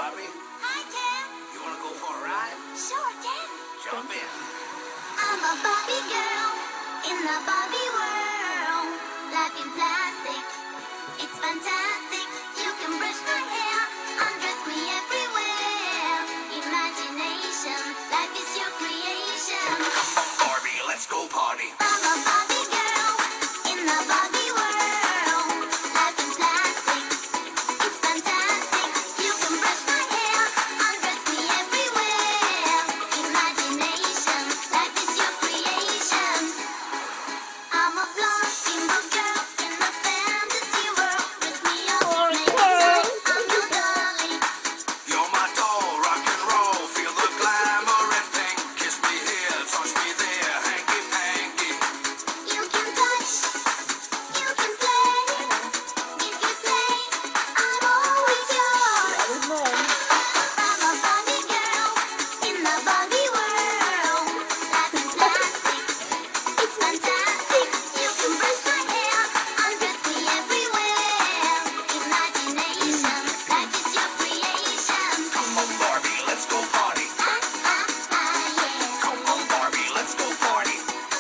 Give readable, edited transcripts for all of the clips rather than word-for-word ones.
Barbie. Hi, Ken. You wanna go for a ride? Sure, Ken. Jump in. I'm a Barbie girl in the Barbie world. Life in plastic, it's fantastic. You can brush my hair, undress me everywhere. Imagination, life is your creation. Barbie, let's go party. I'm a Barbie girl in the Barbie world. Life in plastic, it's fantastic. You can brush my hair, undress me everywhere. Imagination, life is your creation. I'm a blonde single girl in the fantasy world. Dress me up, make me tight. I'm your darling. You're my doll, rock and roll. Feel the glamour and pink. Kiss me here, touch me there. Hanky panky. You can touch, you can play. If you say I'm always yours. I'm a Barbie girl in the Barbie world. Life in plastic, it's fantastic. You can brush my hair, undress me everywhere. Imagination, life is your creation. Come on, Barbie, let's go party. Yeah. Come on, Barbie, let's go party.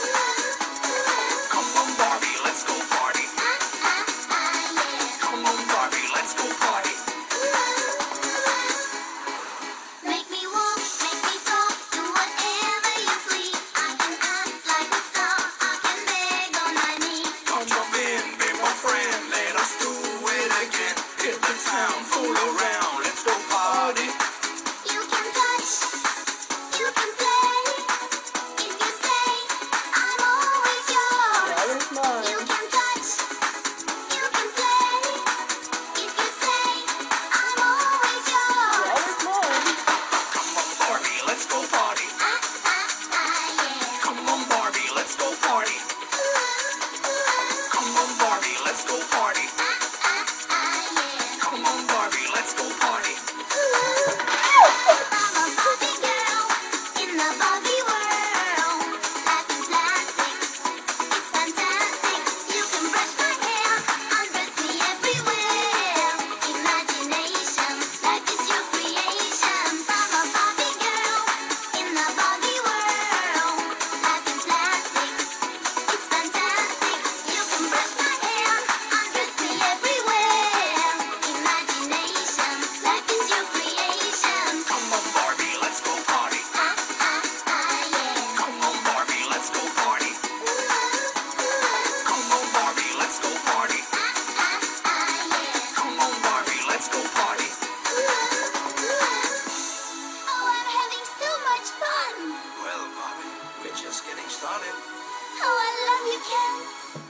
Come on, Barbie, let's go party. Yeah. Come on, Barbie, let's go party. Make me walk, make me talk, do whatever you please. I can act like a star, I can beg on my knees. Come jump in, be my friend. Let us do it again. Hit the town, fool around. Let's go party. You can touch, you can play. If you say I'm always yours. You can touch, you can play. If you say I'm always yours. Come on, Barbie, let's go party. Yeah. Come on, Barbie, let's go party. Come on, Barbie, let's go party. Yeah. Come on, Barbie, let's go party. I'm a Barbie girl in the Barbie world. Life in plastic, it's fantastic. You can brush my hair, undress me everywhere. Imagination, life is your creation. I'm a Barbie girl in the Barbie world. Life in plastic, it's fantastic. You can brush my hair, undress me everywhere. Imagination, life is your creation. Come on, Barbie, let's go party. Yeah. Come on, Barbie, let's go party. Come on, Barbie, let's go party. Come on, Barbie, let's go party. Oh, I'm having so much fun. Well, Barbie, we're just getting started. Oh, I love you, Ken.